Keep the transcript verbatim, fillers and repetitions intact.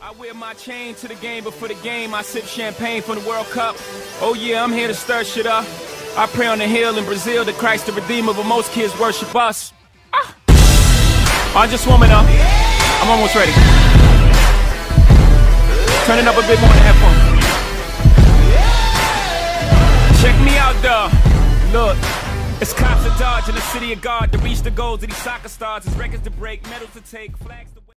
I wear my chain to the game, but for the game, I sip champagne from the World Cup. Oh yeah, I'm here to stir shit up. I pray on the hill in Brazil that Christ the Redeemer, but most kids worship us. Ah. I'm just warming up. I'm almost ready. Turn it up a bit more in the headphones. Check me out, though. Look, it's cops to dodge in the city of God to reach the goals of these soccer stars. It's records to break, medals to take, flags.